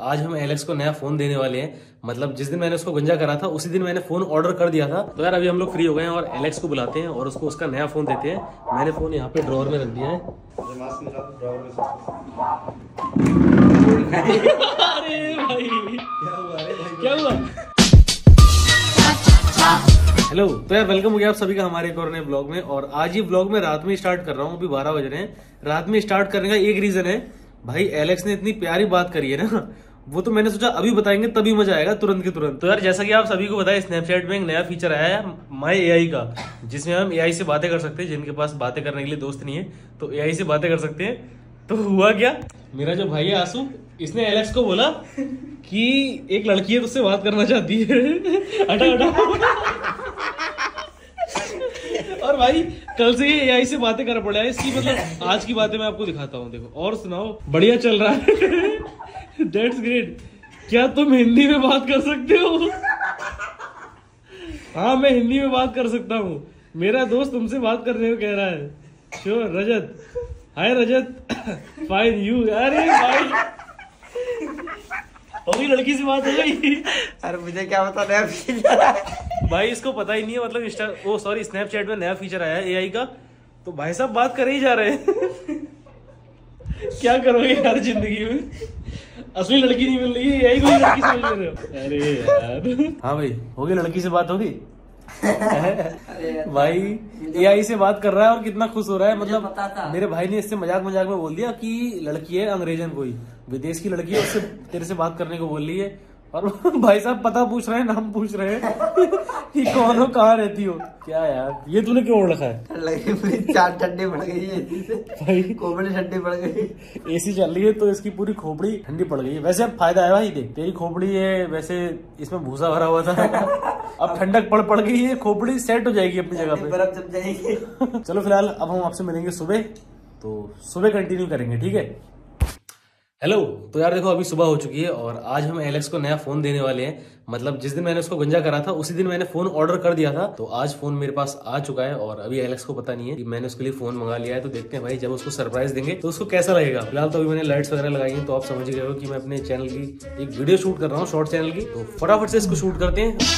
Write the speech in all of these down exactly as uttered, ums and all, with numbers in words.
आज हम एलेक्स को नया फोन देने वाले हैं। मतलब जिस दिन मैंने उसको गंजा करा था उसी दिन मैंने फोन ऑर्डर कर दिया था। तो यार अभी हम लोग फ्री हो गए हैं और एलेक्स को बुलाते हैं और उसको उसका नया फोन देते हैं। मैंने फोन यहाँ पे ड्रॉअर में रख दिया है। अरे भाई क्या हुआ? अरे भाई क्या हुआ? हेलो, तो यार वेलकम हो गया आप सभी का हमारे एक और नए ब्लॉग में। और आज ये ब्लॉग मैं रात में स्टार्ट कर रहा हूँ। अभी बारह बज रहे हैं। रात में स्टार्ट करने का एक रीजन है, भाई एलेक्स ने इतनी प्यारी बात करी है ना, वो तो मैंने सोचा अभी बताएंगे तभी मजा आएगा तुरंत के तुरंत। तो यार जैसा कि आप सभी को पता है, स्नैपचैट में एक नया फीचर आया है माई एआई का, जिसमें हम एआई से बातें कर सकते हैं। जिनके पास बातें करने के लिए दोस्त नहीं है तो एआई से बातें कर सकते हैं। तो हुआ क्या, मेरा जो भाई है आंसू, इसने एलेक्स को बोला कि एक लड़की है उससे बात करना चाहती है। हटा हटा। और भाई कल से ये एआई से बातें कर पड़ा है। इसकी मतलब आज की बातें मैं आपको दिखाता हूँ। देखो और सुनाओ, बढ़िया चल रहा है। That's great. क्या तुम हिंदी में बात कर सकते हो? हाँ मैं हिंदी में बात कर सकता हूँ। मेरा दोस्त तुमसे बात करने को कह रहा है। Sure Rajat. Hi Rajat. Fine you. अरे भाई होगी लड़की से बात हो गई। अरे मुझे क्या पता नया फीचर भाई इसको पता ही नहीं है। मतलब इंस्टा ओ सॉरी स्नैपचैट में नया फीचर आया है एआई का। तो भाई साहब बात कर ही जा रहे हैं। क्या करोगे यार जिंदगी में, असली लड़की नहीं मिल रही है, एआई को ही लड़की समझ रहे हो। अरे यार हाँ भाई होगी लड़की से बात होगी। भाई एआई से बात कर रहा है और कितना खुश हो रहा है। मतलब मेरे भाई ने इससे मजाक मजाक में बोल दिया कि लड़की है अंग्रेजन, कोई विदेश की लड़की है, उससे तेरे से बात करने को बोल रही है। और भाई साहब पता पूछ रहे हैं, नाम पूछ रहे हैं कि कौन हो, कहाँ रहती हो। क्या यार ये तूने क्यों ओढ़ रखा है? लगी पूरी चार ठंडी पड़ गई है भाई, खोपड़ी ठंडी पड़ गई। एसी चल रही है तो इसकी पूरी खोपड़ी ठंडी पड़ गई है। वैसे अब फायदा है भाई, देख तेरी खोपड़ी है, वैसे इसमें भूसा भरा हुआ था। अब ठंडक पड़ पड़ गई है, खोपड़ी सेट हो जाएगी अपनी जगह पे, बर्फ जम जाएगी। चलो फिलहाल अब हम आपसे मिलेंगे सुबह, तो सुबह कंटिन्यू करेंगे, ठीक है। हेलो, तो यार देखो अभी सुबह हो चुकी है और आज हम एलेक्स को नया फोन देने वाले हैं। मतलब जिस दिन मैंने उसको गंजा करा था उसी दिन मैंने फोन ऑर्डर कर दिया था। तो आज फोन मेरे पास आ चुका है और अभी एलेक्स को पता नहीं है कि मैंने उसके लिए फोन मंगा लिया है। तो देखते हैं भाई जब उसको सरप्राइज देंगे तो उसको कैसा लगेगा। फिलहाल तो अभी मैंने लाइट्स वगैरह लगाई हैं, तो आप समझ गए हो कि मैं अपने चैनल की एक वीडियो शूट कर रहा हूँ, शॉर्ट चैनल की। तो फटाफट से इसको शूट करते हैं।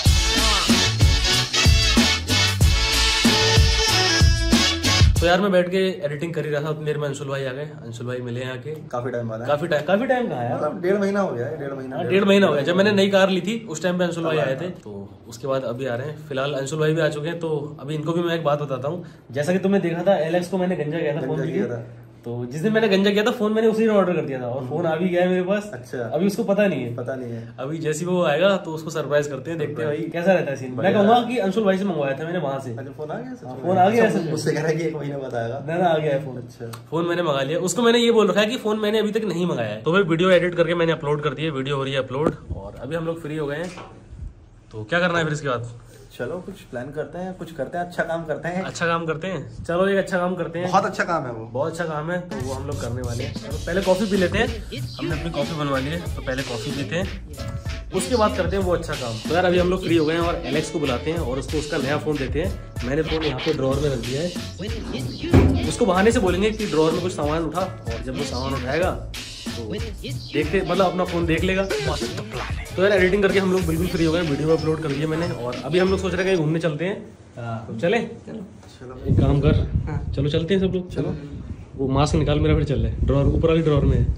तो यार मैं बैठ के एडिटिंग कर ही रहा था, तो मेरे में अंशुल भाई आ गए। अंशुल भाई मिले हैं आके। काफी टाइम बाद काफी टाइम काफी टाइम कहा यार, मतलब डेढ़ महीना हो गया है। डेढ़ महीना डेढ़ महीना हो गया। जब मैंने नई कार ली थी उस टाइम पे अंशुल भाई आए थे, तो उसके बाद अभी आ रहे हैं। फिलहाल अंशुल भाई भी आ चुके हैं। तो अभी इनको भी मैं एक बात बताता हूँ। जैसा कि तुमने देखा था एलेक्स को मैंने गंजा किया था फोन के लिए। तो जिस दिन मैंने गंजा किया था फोन मैंने उसी दिन ऑर्डर कर दिया था और फोन आ भी गया है मेरे पास। अच्छा, अभी उसको पता नहीं है पता नहीं है। अभी जैसे वो आएगा तो उसको सरप्राइज करते हैं, देखते हैं भाई कैसा रहता है सीन। मैं कहूंगा कि अंशुल भाई से मंगवाया था मैंने वहां से। अच्छा फोन आ गया? फोन आ गया है, मुझसे कह रहा है कि एक महीना बाद आएगा। ना ना आ गया है फोन। अच्छा फोन मैंने मंगा लिया। उसको मैंने ये बोल रखा है कि फोन मैंने अभी तक नहीं मंगाया है। तो भाई वीडियो एडिट करके मैंने अपलोड कर दी है, वीडियो हो रही है अपलोड। और अभी हम लोग फ्री हो गए हैं, तो क्या करना है फिर इसके बाद? चलो कुछ प्लान करते हैं, कुछ करते हैं, अच्छा काम करते हैं। अच्छा काम करते हैं, चलो एक अच्छा काम करते हैं। बहुत अच्छा काम है वो, बहुत अच्छा काम है, तो वो हम लोग करने वाले हैं। चलो पहले कॉफी पी लेते हैं। हमने अपनी कॉफी बनवा ली है, तो पहले कॉफी पीते हैं, उसके बाद करते हैं वो अच्छा काम। तो यार अभी हम लोग फ्री हो गए हैं और एलेक्स को बुलाते हैं और उसको उसका नया फोन देते हैं। मैंने फोन यहाँ पे ड्रॉअर में रख दिया है। उसको बहाने से बोलेंगे कि ड्रॉअर में कुछ सामान उठा, और जब वो सामान उठाएगा तो देखते मतलब अपना फोन देख लेगा। तो यार एडिटिंग करके हम लोग बिल्कुल फ्री हो गए, वीडियो अपलोड कर दिया मैंने। और अभी हम लोग सोच रहे हैं कहीं घूमने चलते हैं। तो चले चलो एक काम कर, चलो चलते हैं सब लोग। चलो वो मास्क निकाल मेरा, फिर चल रहे ड्रॉअर ऊपर वाली ड्रॉअर में है।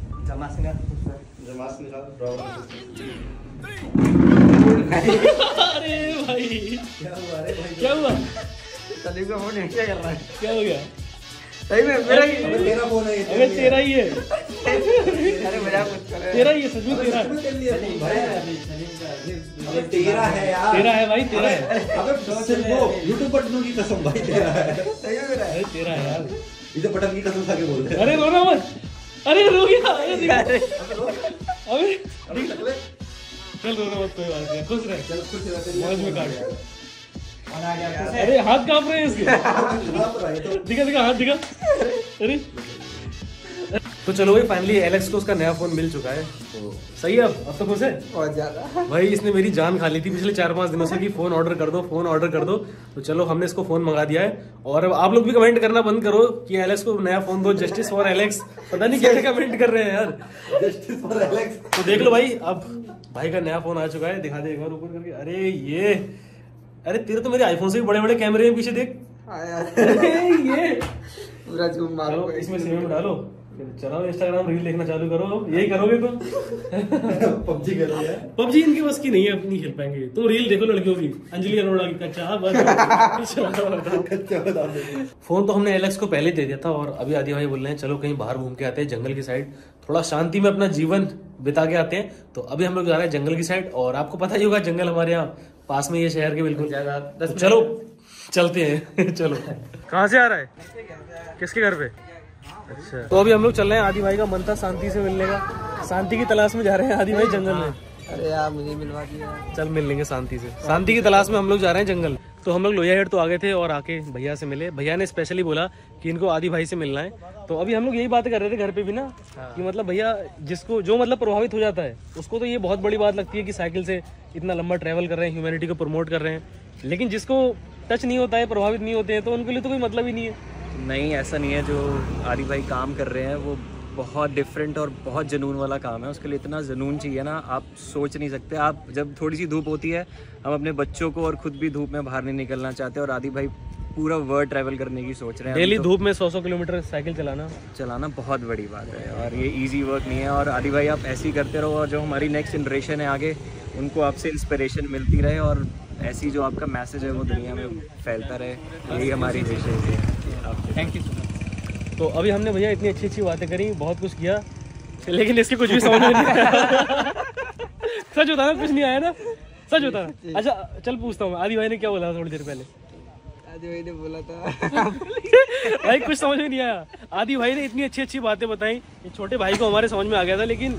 अरे भाई क्या हुआ? अरे भाई क्या हुआ? सलीम का फोन क्या कर रहा है? क्या हो गया? सही में मेरा ही अबे तेरा फोन है ये। अबे तेरा ही है, अरे मजाक मत कर। तेरा ही है, सच में तेरा है। अबे तेरा है यार, तेरा है भाई, तेरा है। अबे सिर्फ वो यूट्यूब बटनों की कसम भाई तेरा है। सही में मेरा है। अरे तेरा है यार। इधर बटन की कसम खा के बोल दे। अरे रोना मत। अरे रो गया। अरे अरे अबे अबे चल चल रोना मत, कोई बात नहीं, खुश रह। चल खुश रह। मौज में काट। फोन आ गया। अरे हाथ कांप रहे हैं इसके। तो दिखा दिखा हाथ दिखा। अरे तो चलो भाई फाइनली एलेक्स को उसका नया फोन मिल चुका है, तो सही है। अब अब तो खुश है बहुत ज्यादा। भाई। इसने मेरी जान खा ली थी पिछले चार पांच दिनों से कि फोन ऑर्डर कर दो, फोन ऑर्डर कर दो। तो चलो हमने इसको फोन मंगा दिया है। और अब आप लोग भी कमेंट करना बंद करो कि एलेक्स को नया फोन दो, जस्टिस फॉर एलेक्स। पता नहीं क्या कमेंट कर रहे हैं यार, जस्टिस फॉर एलेक्स। तो देख लो भाई, अब भाई का नया फोन आ चुका है। दिखा दे एक बार ऊपर करके। अरे ये, अरे तेरे तो मेरे आईफोन से भी बड़े बड़े कैमरे हैं पीछे, देख। हाँ यार, ये पूरा जूम मारो। चलो इसमें सिम में डालो, फिर चलाओ इंस्टाग्राम रील देखना चालू करो। यही करोगे तुम? पबजी करोगे? पबजी इनकी बस की नहीं है, अपनी खेल पाएंगे। तो रील देखो लड़कियों की, अंजलि अरोड़ा की, कच्चा बस। फोन तो हमने एलेक्स को पहले ही दे दिया था, और अभी आदि भाई बोल रहे हैं चलो कहीं बाहर घूम के आते हैं, जंगल की साइड, थोड़ा शांति में अपना जीवन बिता के आते हैं। तो अभी हम लोग जा रहे हैं जंगल की साइड, और आपको पता ही होगा जंगल हमारे यहाँ पास में ये शहर के बिल्कुल। तो चलो चलते हैं। चलो कहाँ से आ रहा है, किसके घर पे? अच्छा, तो अभी हम लोग चल रहे हैं। आदि भाई का मन था शांति से मिलने का, शांति की तलाश में जा रहे हैं आदि भाई जंगल में। अरे यार मुझे मिलवा दिया। चल मिल लेंगे शांति से, शांति की तलाश में हम लोग जा रहे हैं जंगल। तो हम लोग लोहिया हेड तो आ गए थे, और आके भैया से मिले। भैया ने स्पेशली बोला कि इनको आदि भाई से मिलना है। तो अभी हम लोग यही बात कर रहे थे घर पे भी ना, कि मतलब भैया जिसको जो मतलब प्रभावित हो जाता है उसको तो ये बहुत बड़ी बात लगती है कि साइकिल से इतना लंबा ट्रैवल कर रहे हैं, ह्यूमैनिटी को प्रमोट कर रहे हैं। लेकिन जिसको टच नहीं होता है, प्रभावित नहीं होते हैं, तो उनके लिए तो कोई मतलब ही नहीं है। नहीं, ऐसा नहीं है। जो आदि भाई काम कर रहे हैं वो बहुत डिफरेंट और बहुत जुनून वाला काम है। उसके लिए इतना जुनून चाहिए ना, आप सोच नहीं सकते। आप जब थोड़ी सी धूप होती है, हम अपने बच्चों को और खुद भी धूप में बाहर नहीं निकलना चाहते, और आदि भाई पूरा वर्ल्ड ट्रैवल करने की सोच रहे हैं। डेली तो धूप में सौ सौ किलोमीटर साइकिल चलाना चलाना बहुत बड़ी बात है, और ये इजी वर्क नहीं है। और आदि भाई आप ऐसे ही करते रहो, और जो हमारी नेक्स्ट जनरेशन है आगे, उनको आपसे इंस्पिरेशन मिलती रहे, और ऐसी जो आपका मैसेज है वो दुनिया में फैलता रहे। यही हमारी विश है। Thank you. तो अभी हमने भैया इतनी अच्छी अच्छी बातें करी, बहुत कुछ किया, लेकिन इसके कुछ भी समझ में नहीं आया। सच होता ना, कुछ नहीं आया ना, सच होता ना। अच्छा चल पूछता हूँ, आदि भाई ने क्या बोला थोड़ी देर पहले? आदि भाई ने बोला था भाई कुछ समझ में नहीं आया। आदि भाई ने इतनी अच्छी अच्छी बातें बताई, ये छोटे भाई को हमारे समझ में आ गया था, लेकिन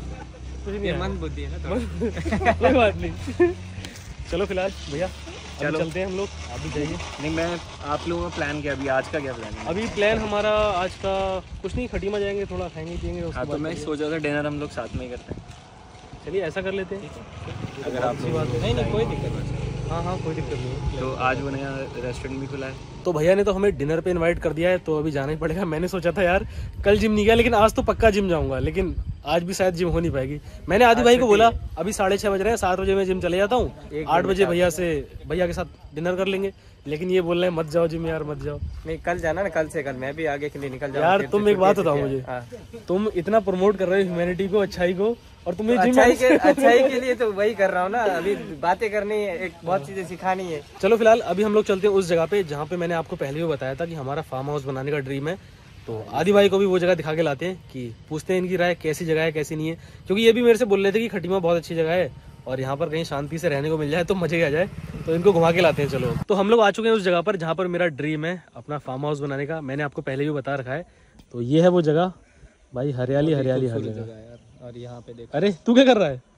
कुछ नहीं। मन बुद्धि है ना, कोई बात नहीं। चलो फिलहाल भैया चलो चलते हैं हम लोग, आप भी जाइए। नहीं, मैं आप लोगों का प्लान किया, अभी आज का क्या प्लान है? अभी प्लान हमारा आज का कुछ नहीं, खटीमा जाएंगे, थोड़ा खाएंगे पियेंगे। हाँ, तो मैं सोच रहा था डिनर हम लोग साथ में ही करते हैं। चलिए ऐसा कर लेते हैं, अगर आप अच्छी बात है। नहीं नहीं कोई दिक्कत नहीं। हाँ हाँ कोई दिक्कत नहीं। तो आज वो नया रेस्टोरेंट भी खुला है, तो भैया ने तो हमें डिनर पे इनवाइट कर दिया है, तो अभी जाना ही पड़ेगा। मैंने सोचा था यार कल जिम नहीं गया, लेकिन आज तो पक्का जिम जाऊंगा, लेकिन आज भी शायद जिम हो नहीं पाएगी। मैंने आदि भाई को बोला अभी साढ़े छह बज रहे हैं, सात बजे मैं जिम चले जाता हूँ, आठ बजे भैया से भैया के साथ डिनर कर लेंगे। लेकिन ये बोल रहे हैं मत जाओ जिम यार, मत जाओ। नहीं कल जाना ना, कल से कल मैं भी आगे के लिए निकल जाऊँ। यार तुम एक बात बताओ मुझे, तुम इतना प्रमोट कर रहे हो ह्यूमैनिटी को, अच्छाई को, और तुम्हें जिम अच्छाई के अच्छाई के लिए तो वही कर रहा हूँ ना। अभी बातें करनी है, एक बहुत चीजें सिखानी है। चलो फिलहाल अभी हम लोग चलते हैं उस जगह पे जहाँ पे मैंने आपको पहले भी बताया था कि हमारा फार्म हाउस बनाने का ड्रीम है। तो आदि भाई को भी वो जगह दिखा के लाते हैं, कि पूछते हैं इनकी राय कैसी जगह है कैसी नहीं है, क्योंकि ये भी मेरे से बोल रहे थे कि खटीमा बहुत अच्छी जगह है, और यहाँ पर कहीं शांति से रहने को मिल जाए तो मजे ही आ जाए। तो इनको घुमा के लाते हैं। चलो, तो हम लोग आ चुके हैं उस जगह पर जहाँ पर मेरा ड्रीम है अपना फार्म हाउस बनाने का। मैंने आपको पहले भी बता रखा है। तो ये है वो जगह भाई, हरियाली हरियाली हर जगह। और यहाँ पे देखो, अरे तू क्या कर रहा है?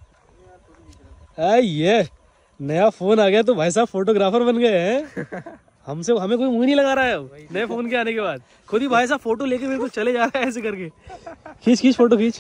आ, ये नया फोन आ गया तो भाई साहब फोटोग्राफर बन गए हैं। हमसे हमें कोई मुंह नहीं लगा रहा है नए फोन के आने के बाद। खुद ही भाई साहब फोटो लेके मेरे को चले जा रहा है ऐसे करके। खींच खींच फोटो खींच।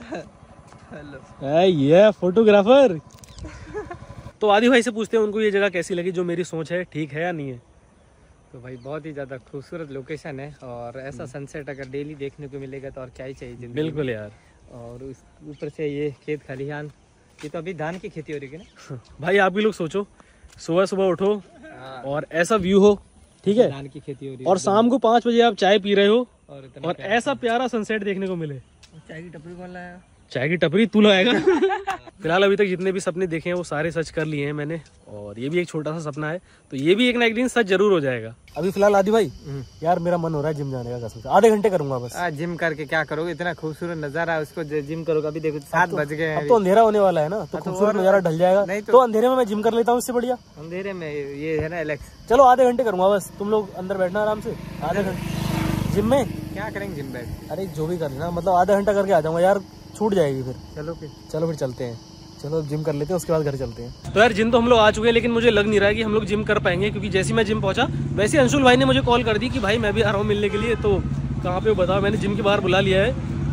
आ, ये फोटोग्राफर। तो आदि भाई से पूछते हैं उनको ये जगह कैसी लगी, जो मेरी सोच है ठीक है या नहीं है। तो भाई बहुत ही ज्यादा खूबसूरत लोकेशन है, और ऐसा सनसेट अगर डेली देखने को मिलेगा तो और क्या ही चाहिए जिंदगी में। बिल्कुल यार। और उस ऊपर से ये खेत खलिहान, ये तो अभी धान की खेती हो रही है ना भाई आप भी लोग सोचो, सुबह सुबह उठो और ऐसा व्यू हो, ठीक है, धान की खेती हो रही और शाम को पाँच बजे आप चाय पी रहे हो है, और इतना और ऐसा प्यारा सनसेट देखने को मिले। चाय की टपरी कौन लाया? चाय की टपरी तू लगाएगा। फिलहाल अभी तक जितने भी सपने देखे हैं वो सारे सच कर लिए हैं मैंने, और ये भी एक छोटा सा सपना है, तो ये भी एक ना एक दिन सच जरूर हो जाएगा। अभी फिलहाल आदि भाई यार मेरा मन हो रहा है जिम जाने का, कसम से आधे घंटे करूंगा बस। आज जिम करके क्या करोगे? इतना खूबसूरत नजारा है, उसको जिम करोगे। अभी देखो सात बज गए अब तो अंधेरा होने वाला है ना, तो खूबसूरत नजारा ढल जाएगा। नहीं तो अंधेरे में मैं जिम कर लेता हूँ, इससे बढ़िया अंधेरे में ये है ना एलेक्स। चलो आधे घंटे करूंगा बस, तुम लोग अंदर बैठना आराम से। आधे घंटे जिम में क्या करेंगे जिम बैठ? अरे जो भी करना, मतलब आधा घंटा करके आ जाऊंगा यार, छूट जाएगी फिर। चलो फिर चलो फिर चलते हैं, चलो जिम कर लेते हैं, उसके बाद घर चलते हैं। तो यार जिम तो हम लोग आ चुके हैं, लेकिन मुझे लग नहीं रहा है कि हम लोग जिम कर पाएंगे, क्योंकि जैसे मैं जिम पहुंचा वैसे अंशुल भाई ने मुझे कॉल कर दी कि भाई मैं भी आ रहा हूँ मिलने के लिए। तो कहाँ पे हो बताओ, मैंने जिम के बाहर बुला लिया है,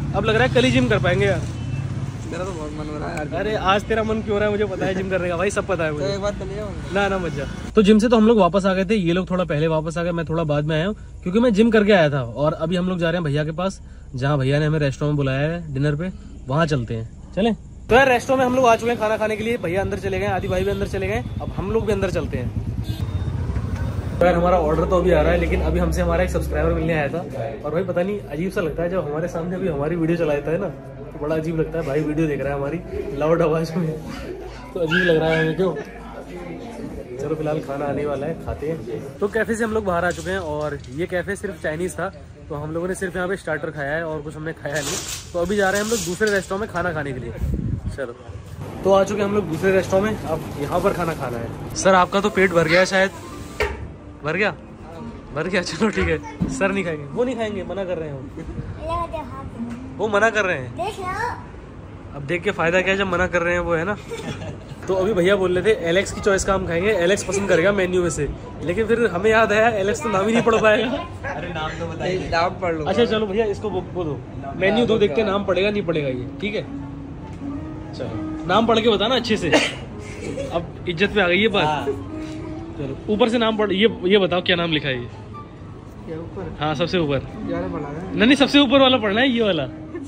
अब लग रहा है कल ही जिम कर पाएंगे यार। मेरा तो बहुत मन हो रहा है यार। अरे आज तेरा मन क्यों हो रहा है मुझे पता है जिम करने का भाई, सब पता है मुझे। तो एक बार चले जाओ ना ना मत जा। तो जिम से तो हम लोग वापस आ गए थे, ये लोग थोड़ा पहले वापस आ गए, मैं थोड़ा बाद में आया हूँ क्योंकि मैं जिम करके आया था। और अभी हम लोग जा रहे हैं भैया के पास, जहाँ भैया ने हमें रेस्टोरेंट में बुलाया है डिनर पे, वहाँ चलते हैं। चलें? तो यार रेस्टोरेंट में हम लोग आ चुके हैं खाना खाने के लिए। भैया अंदर चले गए, आदि भाई भी अंदर चले गए, अब हम लोग भी अंदर चलते हैं। तो यार हमारा ऑर्डर तो अभी आ रहा है, लेकिन अभी हमसे हमारा एक सब्सक्राइबर मिलने आया था। और भाई पता नहीं अजीब सा लगता है जब हमारे सामने अभी हमारी वीडियो चला देता है ना, तो बड़ा अजीब लगता है। भाई वीडियो देख रहा है हमारी लाउड आवाज में, तो अजीब लग रहा है हमें क्यों। चलो फिलहाल खाना आने वाला है, खाते हैं। तो कैफे से हम लोग बाहर आ चुके हैं और ये कैफे सिर्फ चाइनीज था, तो हम लोगों ने सिर्फ यहाँ पे स्टार्टर खाया है और कुछ हमने खाया नहीं। तो अभी जा रहे हैं हम लोग दूसरे रेस्टोरेंट में खाना खाने के लिए। चलो तो आ चुके हैं हम लोग दूसरे रेस्टोरेंट में, अब यहाँ पर खाना खाना है। सर आपका तो पेट भर गया है शायद, भर गया भर गया चलो ठीक है। सर नहीं खाएंगे, वो नहीं खाएंगे, मना कर रहे हैं वो, वो मना कर रहे हैं। अब देख के फायदा क्या है जब मना कर रहे हैं वो, है ना। तो अभी भैया बोल रहे थे एलेक्स की चॉइस का हम खाएंगे, एलेक्स पसंद करेगा मेन्यू में से, लेकिन फिर हमें याद आया एलेक्स तो नाम ही नहीं पढ़ पाएगा। अरे नाम तो बताइए। नाम पढ़ लो। अच्छा चलो भैया इसको वो दो, मेन्यू दो, देखते नाम पड़ेगा नहीं पड़ेगा ये, ठीक है। चलो नाम पढ़ के बताना अच्छे से, अब इज्जत पे आ गई ये बात। चलो ऊपर से नाम पढ़, ये ये बताओ क्या नाम लिखा है ये। ऊपर? हाँ सबसे ऊपर। नहीं नहीं सबसे ऊपर वाला पढ़ना है, ये वाला।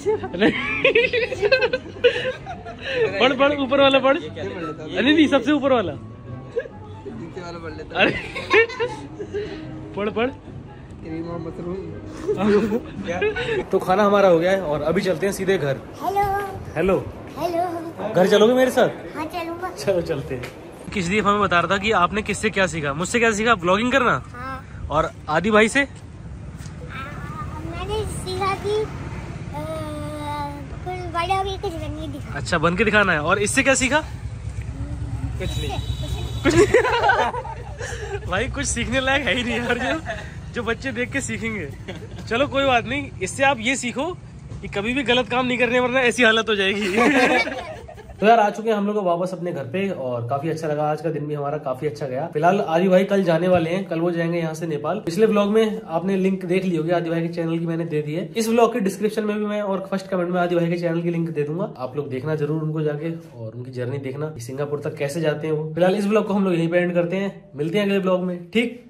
पढ़ पढ़ ऊपर वाला पढ़। नहीं नहीं सबसे ऊपर वाला। अरे पढ़ पढ़। तो खाना हमारा हो गया है और अभी चलते हैं सीधे घर। Hello hello hello. घर चलोगे मेरे साथ? हाँ चलूंगा। चलो चलते हैं। किसी दिन हमें बता रहा था कि आपने किससे क्या सीखा। मुझसे क्या सीखा? ब्लॉगिंग करना। हाँ। और आदि भाई से आ, मैंने सीखा कि आ, कुछ बड़ा होके कुछ बनके दिखा। अच्छा बन के दिखाना है। और इससे क्या सीखा? कुछ नहीं। कुछ नहीं। भाई कुछ सीखने लायक है ही नहीं यार, जो जो बच्चे देख के सीखेंगे। चलो कोई बात नहीं, इससे आप ये सीखो कि कभी भी गलत काम नहीं करने, वरना ऐसी हालत हो जाएगी। तो यार आ चुके हैं हम लोग वापस अपने घर पे और काफी अच्छा लगा, आज का दिन भी हमारा काफी अच्छा गया। फिलहाल आदि भाई कल जाने वाले हैं, कल वो जाएंगे यहाँ से नेपाल। पिछले व्लॉग में आपने लिंक देख ली होगी, आदि भाई के चैनल की मैंने दे दी है। इस व्लॉग के डिस्क्रिप्शन में भी मैं और फर्स्ट कमेंट में आदि भाई के चैनल की लिंक दे दूंगा, आप लोग देखना जरूर उनको जाके और उनकी जर्नी देखना सिंगापुर तक कैसे जाते हैं वो। फिलहाल इस व्लॉग को हम लोग यहीं पे एंड करते हैं, मिलते हैं अगले व्लॉग में, ठीक।